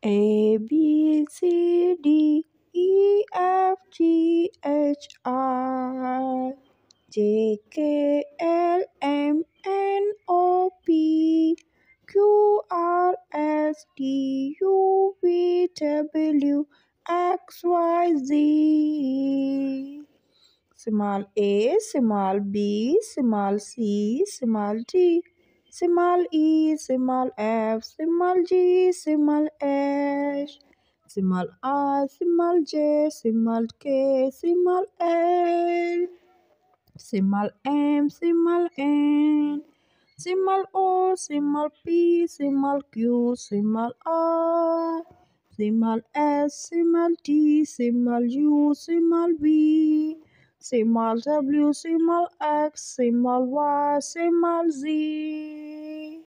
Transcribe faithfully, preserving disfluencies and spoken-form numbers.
A B C D E F G H I J K L M N O P Q R S T U V W X Y Z. Small a, small b, small c, small d, small e, small f, small g, small h, small I, small j, small k, small l, small m, small n, small o, small p, small q, small r, small s, small t, small u, small v, small w, small x, small y, small z.